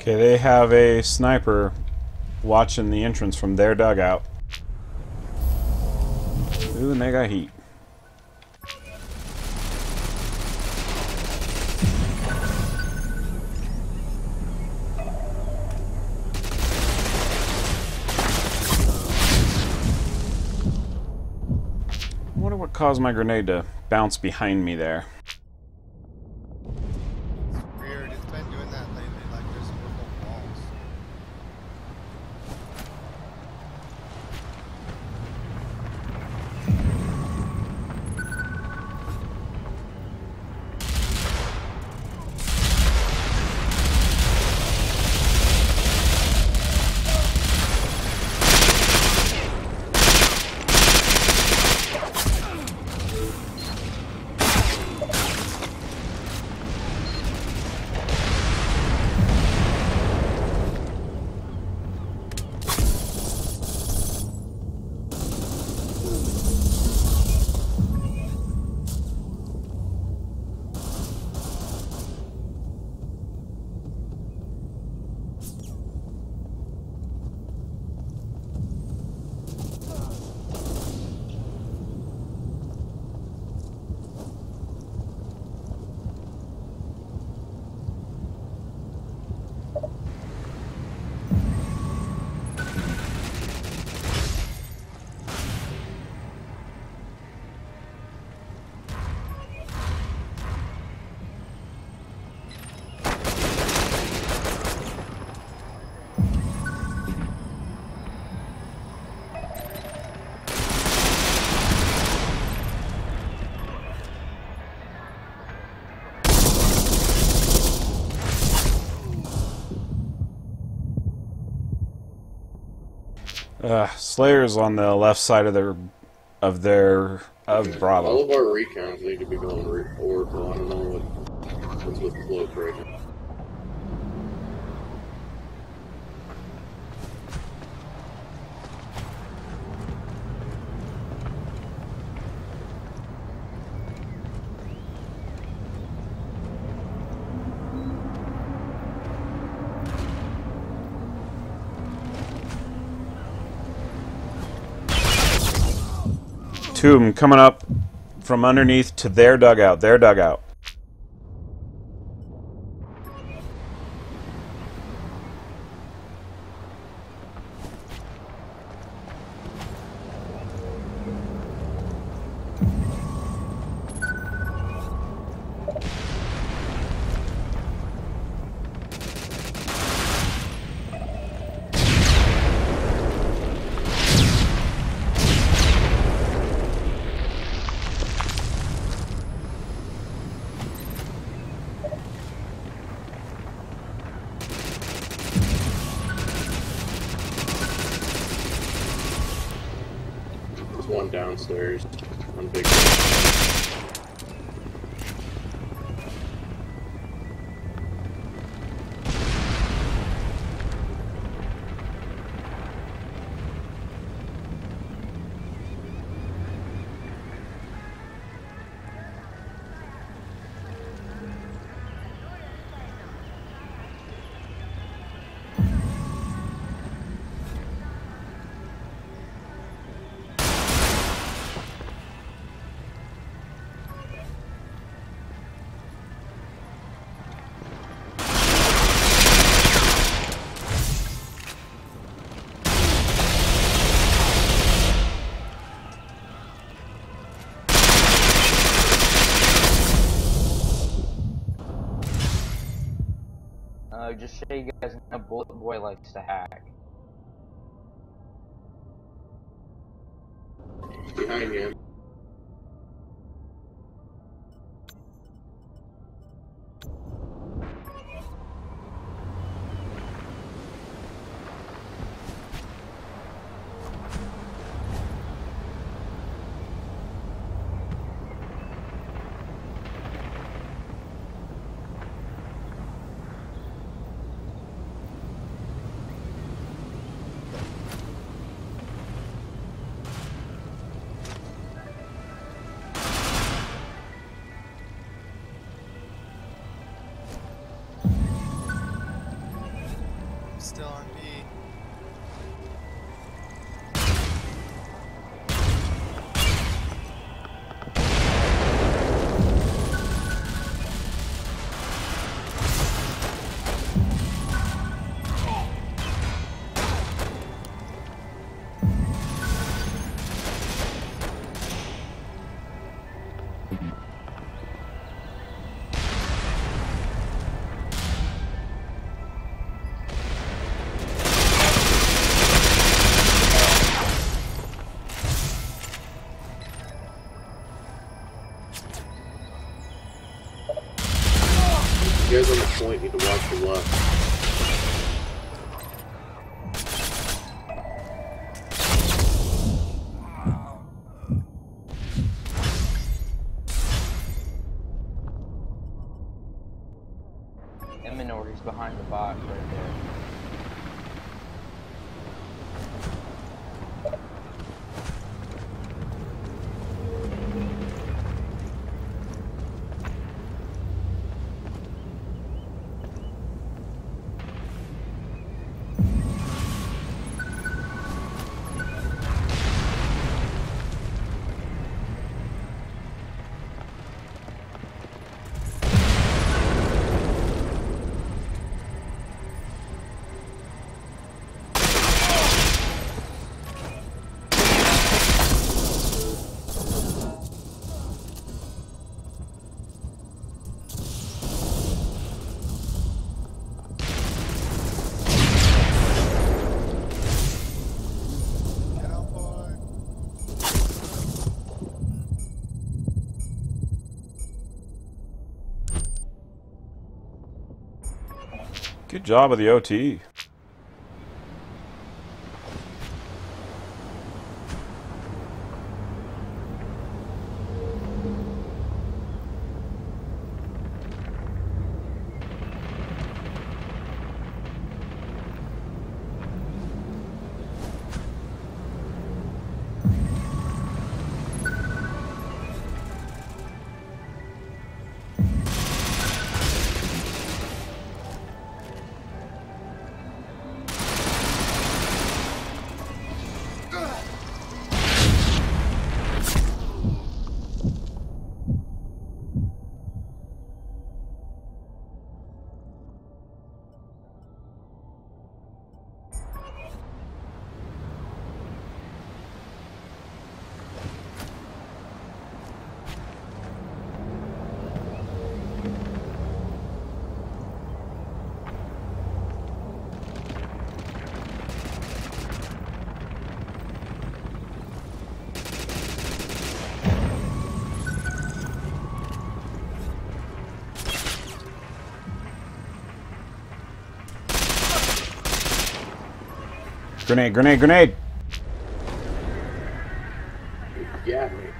Okay, they have a sniper watching the entrance from their dugout. Ooh, and they got heat. I wonder what caused my grenade to bounce behind me there. It's weird. It's been doing that lately. Like there's purple walls. Slayer's on the left side of Bravo. All of our recons need to be going Oracle. I don't know what's with Cloak right now. Two of them coming up from underneath to their dugout. Their dugout. One downstairs, one big. Just so you guys know, Bullet Boy likes to hack. Behind you. still on B. You guys on the point need to watch your left. And minorities behind the box right there. Get on board. Good job with the OT. Grenade, grenade, grenade! Yeah, me.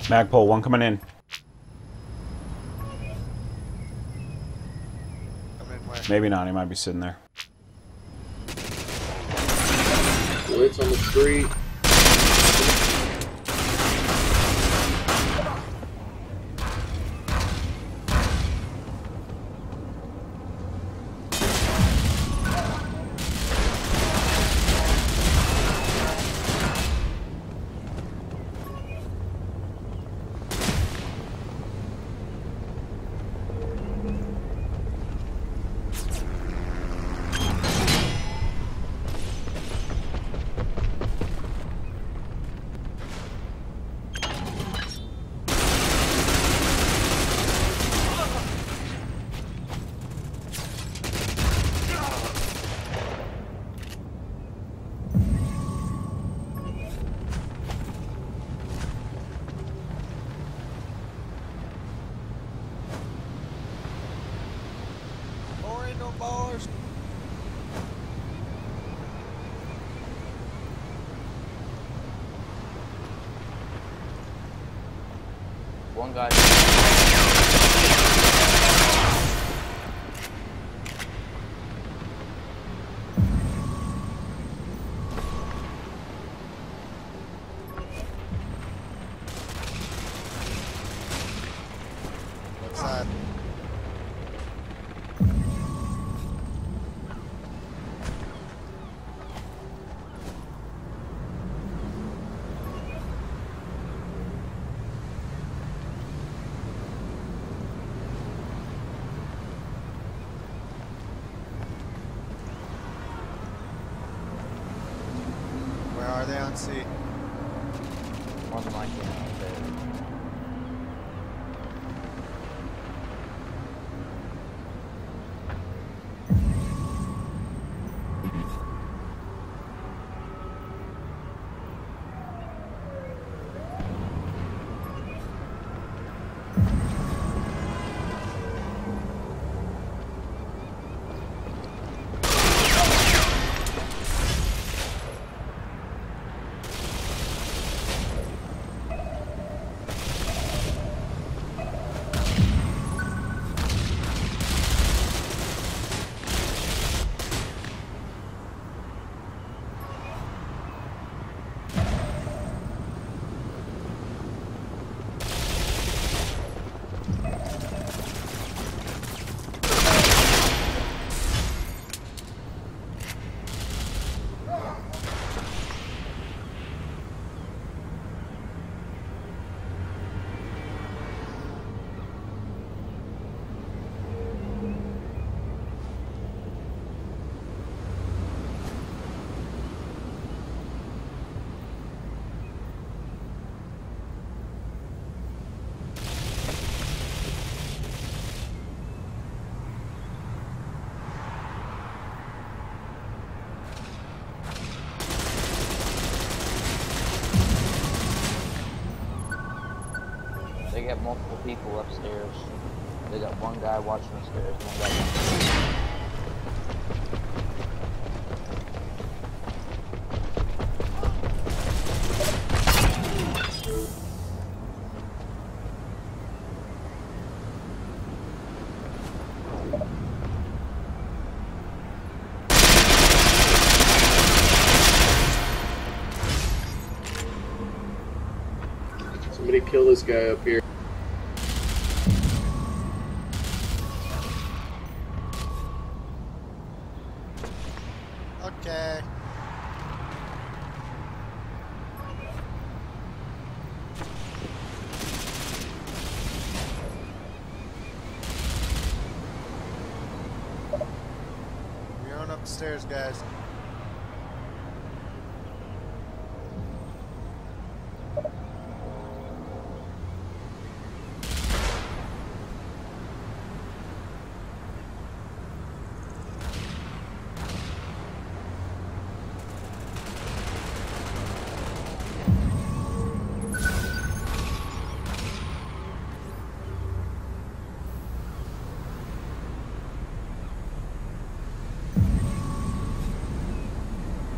Magpole, one coming in. Come in where? Maybe not, he might be sitting there. Blitz on the street. No bars. One guy. Left side. Where are they on C? One's on my team out there. They got multiple people upstairs. They got one guy watching the stairs, one guy downstairs. Somebody kill this guy up here. Okay. We're on upstairs, guys.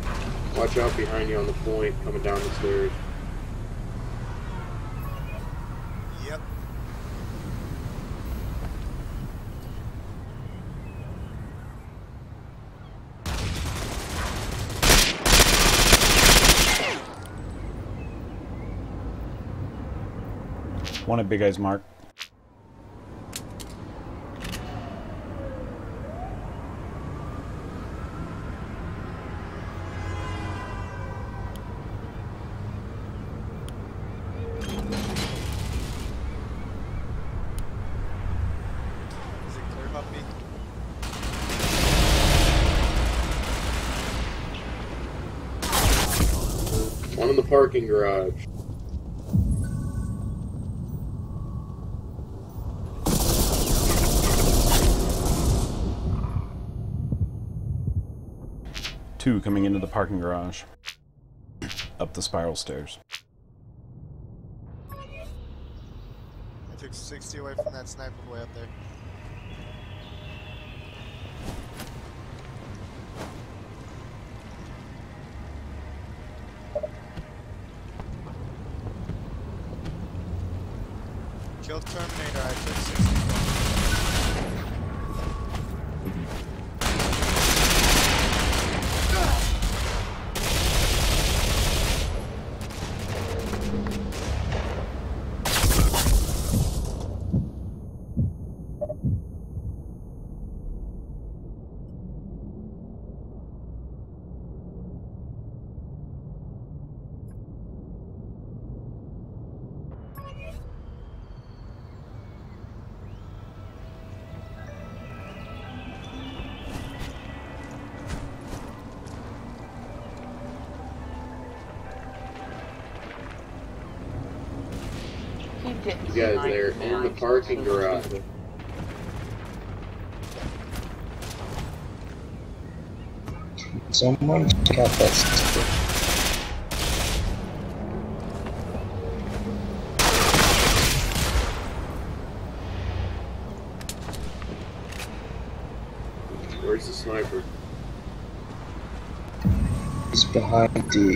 Watch out behind you on the point, coming down the stairs. One at Big Eyes Mark. Is it clear, Huffy? One in the parking garage. Two coming into the parking garage. Up the spiral stairs. I took 60 away from that sniper way up there. Killed Terminator, I took 60. Keep getting You guys sniped, there man. in the parking garage. Someone got that sticker. Where's the sniper? He's behind D.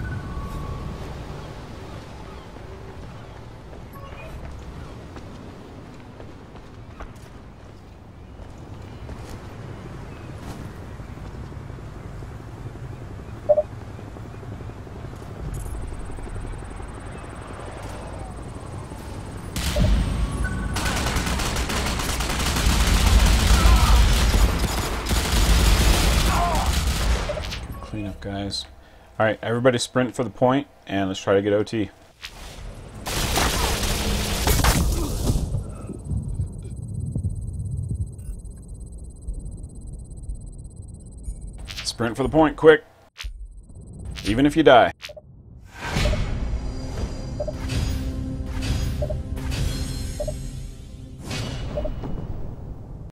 Clean up, guys. Alright, everybody sprint for the point, and let's try to get OT. Sprint for the point, quick! Even if you die.